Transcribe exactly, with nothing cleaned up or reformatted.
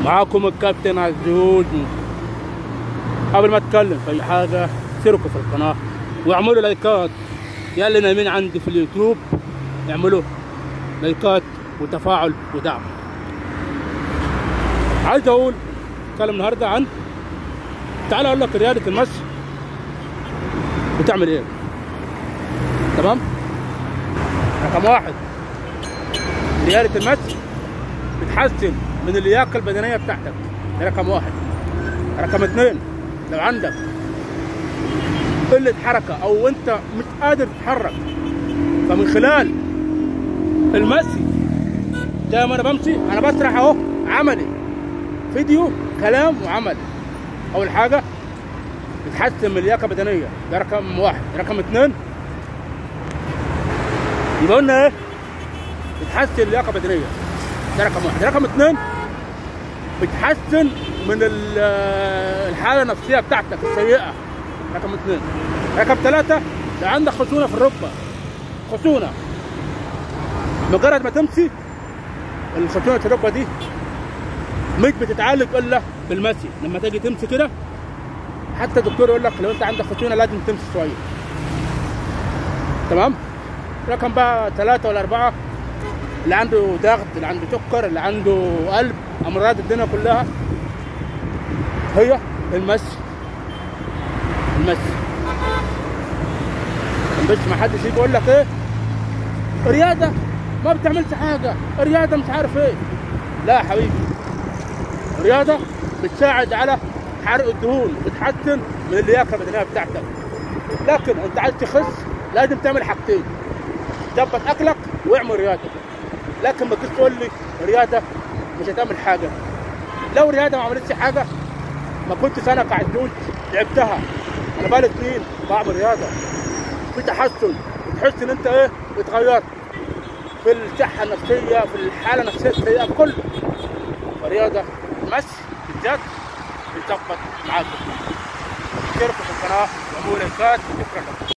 معاكم الكابتن عزوز. قبل ما اتكلم في اي حاجه اشتركوا في القناه واعملوا لايكات. يا اللي نايمين عندي في اليوتيوب اعملوا لايكات وتفاعل ودعم. عايز اقول اتكلم النهارده عن، تعال اقول لك رياده المشي بتعمل ايه. تمام؟ رقم واحد، رياده المشي بتحسن من اللياقه البدنيه بتاعتك، ده رقم واحد. رقم اتنين، لو عندك قله حركه او انت مش قادر تتحرك، فمن خلال المشي زي ما انا بمشي انا بشرح اهو عملي، فيديو كلام وعمل. اول حاجه بتحسن من اللياقه البدنيه، ده رقم واحد. رقم اتنين يبقى قلنا ايه؟ بتحسن اللياقه البدنيه، ده رقم واحد. رقم اتنين بتحسن من الحاله النفسيه بتاعتك السيئه، رقم اتنين. رقم ثلاثة، لو عندك خشونه في الركبه، خشونه مجرد ما تمشي الخشونه في الركبه دي مش بتتعالج الا بالمشي. لما تيجي تمشي كده حتى الدكتور يقول لك لو انت عندك خشونه لازم تمشي شويه. تمام؟ رقم بقى ثلاثة ولا أربعة، اللي عنده ضغط، اللي عنده سكر، اللي عنده قلب، امراض الدنيا كلها هي المشي. المشي مش ما حدش يجي يقول لك ايه رياضه ما بتعملش حاجه، رياضه مش عارف ايه. لا يا حبيبي، رياضه بتساعد على حرق الدهون، بتحسن من اللياقه البدنيه بتاعتك. لكن انت عايز تخس لازم تعمل حاجتين، ظبط اكلك واعمل رياضه. لكن ما تجيش تقول لي رياضه مش هتعمل حاجه. لو رياضه ما عملتش حاجه ما كنتش انا كعزوز لعبتها. انا بقالي سنين بعمل رياضه، في تحسن، بتحس ان انت ايه اتغيرت في الصحه النفسيه، في الحاله النفسيه السيئه، في كله. فرياضه المشي بالذات بتظبط معاك. اشتركوا في القناه واعملوا لايكات. شكرا لكم.